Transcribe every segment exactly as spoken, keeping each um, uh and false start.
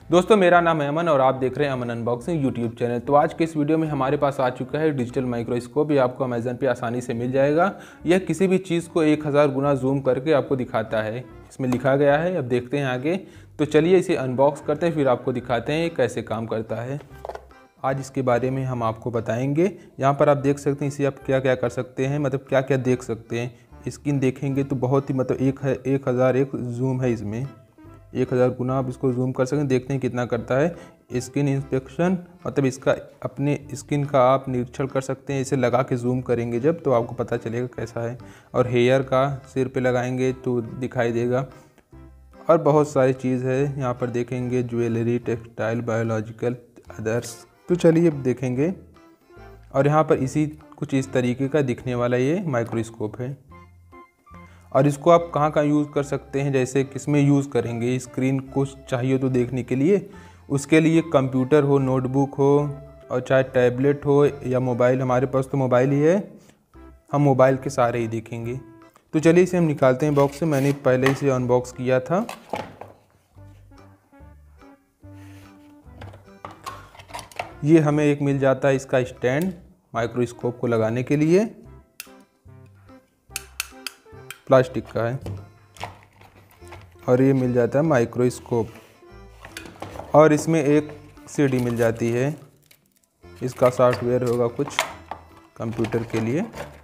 दोस्तों मेरा नाम है अमन और आप देख रहे हैं अमन अनबॉक्सिंग यूट्यूब चैनल। तो आज के इस वीडियो में हमारे पास आ चुका है डिजिटल माइक्रोस्कोप। ये आपको अमेज़न पे आसानी से मिल जाएगा। यह किसी भी चीज़ को एक हज़ार गुना जूम करके आपको दिखाता है। इसमें लिखा गया है, अब देखते हैं आगे। तो चलिए इसे अनबॉक्स करते हैं, फिर आपको दिखाते हैं ये कैसे काम करता है। आज इसके बारे में हम आपको बताएंगे। यहाँ पर आप देख सकते हैं इसे आप क्या क्या कर सकते हैं, मतलब क्या क्या देख सकते हैं। स्क्रीन देखेंगे तो बहुत ही मतलब एक है एक हज़ार एक जूम है, इसमें एक हज़ार गुना आप इसको जूम कर सकते हैं। देखते हैं कितना करता है। स्किन इंस्पेक्शन, मतलब इसका अपने स्किन का आप निरीक्षण कर सकते हैं। इसे लगा के जूम करेंगे जब, तो आपको पता चलेगा कैसा है। और हेयर का सिर पे लगाएंगे तो दिखाई देगा। और बहुत सारी चीज़ है यहाँ पर देखेंगे, ज्वेलरी, टेक्सटाइल, बायोलॉजिकल, अदर्स। तो चलिए अब देखेंगे। और यहाँ पर इसी कुछ इस तरीके का दिखने वाला ये माइक्रोस्कोप है। और इसको आप कहाँ कहाँ यूज़ कर सकते हैं, जैसे किसमें यूज़ करेंगे। स्क्रीन कुछ चाहिए तो देखने के लिए, उसके लिए कंप्यूटर हो, नोटबुक हो, और चाहे टैबलेट हो या मोबाइल। हमारे पास तो मोबाइल ही है, हम मोबाइल के सहारे ही देखेंगे। तो चलिए इसे हम निकालते हैं बॉक्स से। मैंने पहले इसे अनबॉक्स किया था। ये हमें एक मिल जाता है इसका स्टैंड माइक्रोस्कोप को लगाने के लिए, प्लास्टिक का है। और ये मिल जाता है माइक्रोस्कोप। और इसमें एक सीडी मिल जाती है, इसका सॉफ्टवेयर होगा कुछ कंप्यूटर के लिए।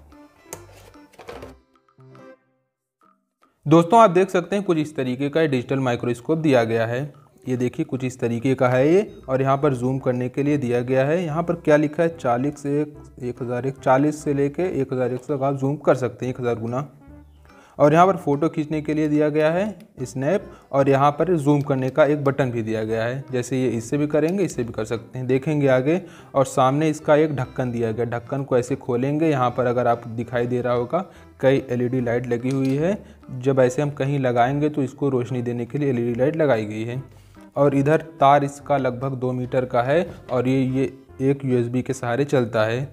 दोस्तों आप देख सकते हैं कुछ इस तरीके का डिजिटल माइक्रोस्कोप दिया गया है। ये देखिए कुछ इस तरीके का है ये। और यहाँ पर जूम करने के लिए दिया गया है। यहाँ पर क्या लिखा है, चालीस से एक हज़ार एक चालीस से लेके एक हज़ार एक तक आप जूम कर सकते हैं, एक हज़ार गुना। और यहाँ पर फ़ोटो खींचने के लिए दिया गया है स्नैप। और यहाँ पर जूम करने का एक बटन भी दिया गया है, जैसे ये इससे भी करेंगे इससे भी कर सकते हैं, देखेंगे आगे। और सामने इसका एक ढक्कन दिया गया, ढक्कन को ऐसे खोलेंगे। यहाँ पर अगर आपको दिखाई दे रहा होगा कई एलईडी लाइट लगी हुई है। जब ऐसे हम कहीं लगाएंगे तो इसको रोशनी देने के लिए एलईडी लाइट लगाई गई है। और इधर तार इसका लगभग दो मीटर का है। और ये ये एक यूएसबी के सहारे चलता है।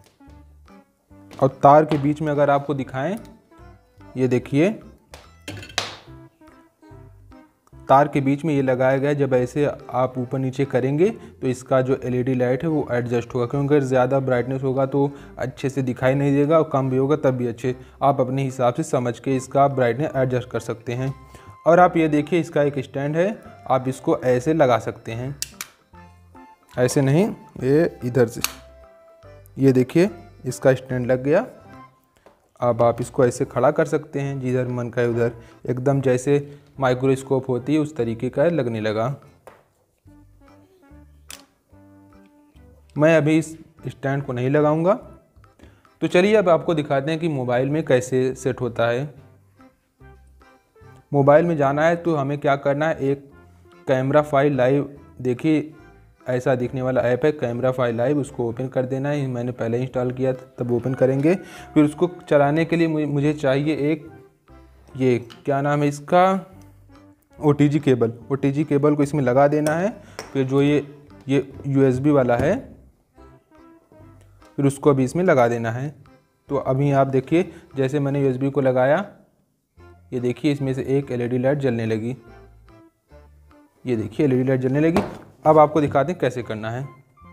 और तार के बीच में अगर आपको दिखाएं, ये देखिए तार के बीच में ये लगाया गया है। जब ऐसे आप ऊपर नीचे करेंगे तो इसका जो एलईडी लाइट है वो एडजस्ट होगा, क्योंकि अगर ज़्यादा ब्राइटनेस होगा तो अच्छे से दिखाई नहीं देगा, और कम भी होगा तब भी अच्छे। आप अपने हिसाब से समझ के इसका ब्राइटनेस एडजस्ट कर सकते हैं। और आप ये देखिए इसका एक स्टैंड है, आप इसको ऐसे लगा सकते हैं, ऐसे नहीं, ये इधर से। ये देखिए इसका स्टैंड लग गया। अब आप इसको ऐसे खड़ा कर सकते हैं, जिधर मन का है उधर, एकदम जैसे माइक्रोस्कोप होती है उस तरीके का लगने लगा। मैं अभी इस स्टैंड को नहीं लगाऊंगा। तो चलिए अब आपको दिखाते हैं कि मोबाइल में कैसे सेट होता है। मोबाइल में जाना है तो हमें क्या करना है, एक कैमरा फाइल लाइव, देखिए ऐसा दिखने वाला ऐप है कैमरा फाइल लाइव, उसको ओपन कर देना है। मैंने पहले इंस्टॉल किया था, तब ओपन करेंगे। फिर उसको चलाने के लिए मुझे चाहिए एक, ये क्या नाम है इसका, ओटीजी केबल। ओटीजी केबल को इसमें लगा देना है। फिर जो ये ये यूएसबी वाला है, फिर उसको अभी इसमें लगा देना है। तो अभी आप देखिए जैसे मैंने यूएसबी को लगाया, ये देखिए इसमें से एक एलईडी लाइट जलने लगी। ये देखिए एलईडी लाइट जलने लगी। अब आपको दिखाते हैं कैसे करना है।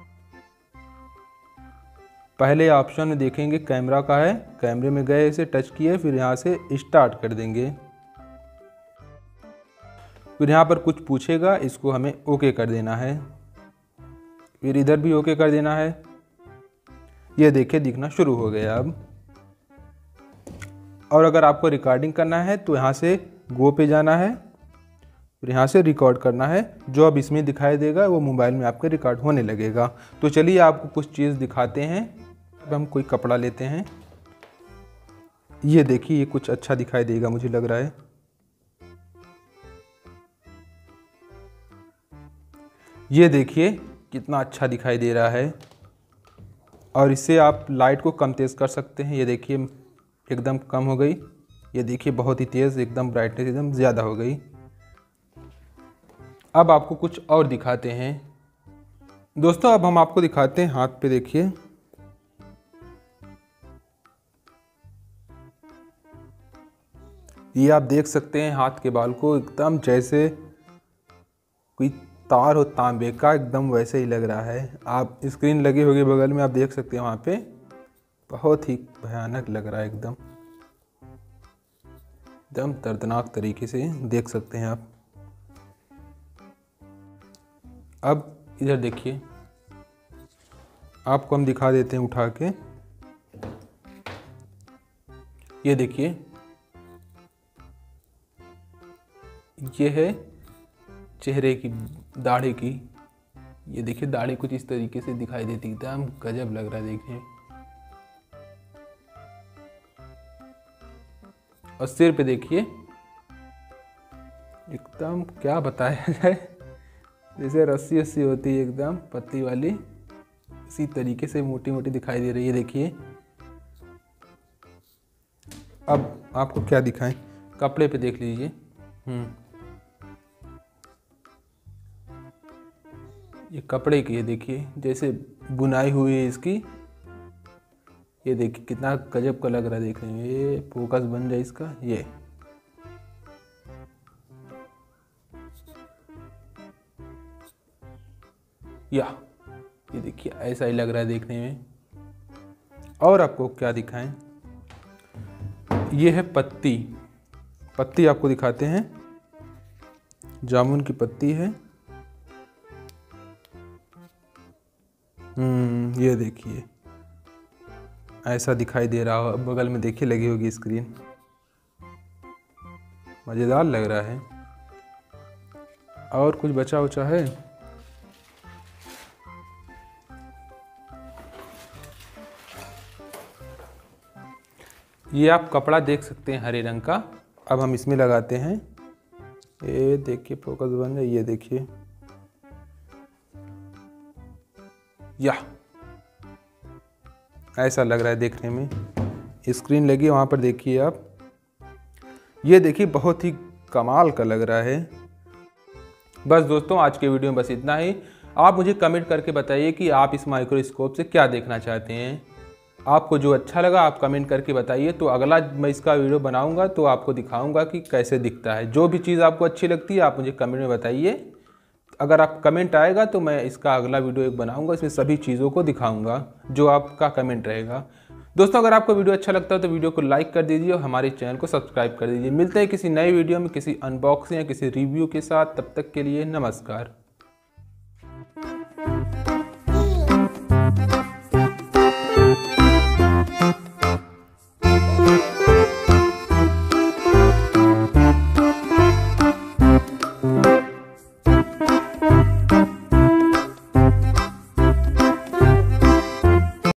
पहले ऑप्शन में देखेंगे कैमरा का है, कैमरे में गए, इसे टच किए, फिर यहाँ से स्टार्ट कर देंगे। फिर यहाँ पर कुछ पूछेगा, इसको हमें ओके कर देना है। फिर इधर भी ओके कर देना है। ये देखिए दिखना शुरू हो गया अब। और अगर आपको रिकॉर्डिंग करना है तो यहाँ से गो पे जाना है, फिर यहाँ से रिकॉर्ड करना है। जो अब इसमें दिखाई देगा वो मोबाइल में आपके रिकॉर्ड होने लगेगा। तो चलिए आपको कुछ चीज़ दिखाते हैं। अब हम कोई कपड़ा लेते हैं। ये देखिए ये कुछ अच्छा दिखाई देगा, मुझे लग रहा है। ये देखिए कितना अच्छा दिखाई दे रहा है। और इससे आप लाइट को कम तेज़ कर सकते हैं। ये देखिए एकदम कम हो गई। ये देखिए बहुत ही तेज़, एकदम ब्राइटनेस एकदम ज़्यादा हो गई। अब आपको कुछ और दिखाते हैं। दोस्तों अब हम आपको दिखाते हैं हाथ पे, देखिए ये आप देख सकते हैं हाथ के बाल को, एकदम जैसे कोई तार हो तांबे का, एकदम वैसे ही लग रहा है। आप स्क्रीन लगी होगी बगल में, आप देख सकते हैं वहाँ पे, बहुत ही भयानक लग रहा है एकदम एकदम दर्दनाक तरीके से देख सकते हैं आप। अब इधर देखिए, आपको हम दिखा देते हैं उठा के। ये देखिए, ये है चेहरे की दाढ़ी की। ये देखिए दाढ़ी कुछ इस तरीके से दिखाई देती है, एकदम गजब लग रहा है देखिए। और सिर पे देखिए, एकदम क्या बताया जाए, जैसे रस्सी रस्सी होती है एकदम पतली वाली, इसी तरीके से मोटी मोटी दिखाई दे रही है देखिए। अब आपको क्या दिखाएं, कपड़े पे देख लीजिए। हम्म ये कपड़े की है देखिए, जैसे बुनाई हुई है इसकी। ये देखिए कितना गजब का लग रहा है देखने में। ये फोकस बन जाए इसका, ये या ये देखिए ऐसा ही लग रहा है देखने में। और आपको क्या दिखाएं, ये है पत्ती। पत्ती आपको दिखाते हैं, जामुन की पत्ती है। हम्म ये देखिए ऐसा दिखाई दे रहा हो, बगल में देखिए लगी होगी स्क्रीन, मज़ेदार लग रहा है। और कुछ बचा उचा है, ये आप कपड़ा देख सकते हैं हरे रंग का। अब हम इसमें लगाते हैं, ये देखिए फोकस बन जाए, ये देखिए या ऐसा लग रहा है देखने में। स्क्रीन लगी वहाँ पर देखिए आप, ये देखिए बहुत ही कमाल का लग रहा है। बस दोस्तों आज के वीडियो में बस इतना ही। आप मुझे कमेंट करके बताइए कि आप इस माइक्रोस्कोप से क्या देखना चाहते हैं। आपको जो अच्छा लगा आप कमेंट करके बताइए, तो अगला मैं इसका वीडियो बनाऊंगा तो आपको दिखाऊंगा कि कैसे दिखता है। जो भी चीज़ आपको अच्छी लगती है आप मुझे कमेंट में बताइए। अगर आप कमेंट आएगा तो मैं इसका अगला वीडियो एक बनाऊंगा, इसमें सभी चीज़ों को दिखाऊंगा जो आपका कमेंट रहेगा। दोस्तों अगर आपको वीडियो अच्छा लगता है तो वीडियो को लाइक कर दीजिए और हमारे चैनल को सब्सक्राइब कर दीजिए। मिलते हैं किसी नए वीडियो में, किसी अनबॉक्सिंग या किसी रिव्यू के साथ। तब तक के लिए नमस्कार।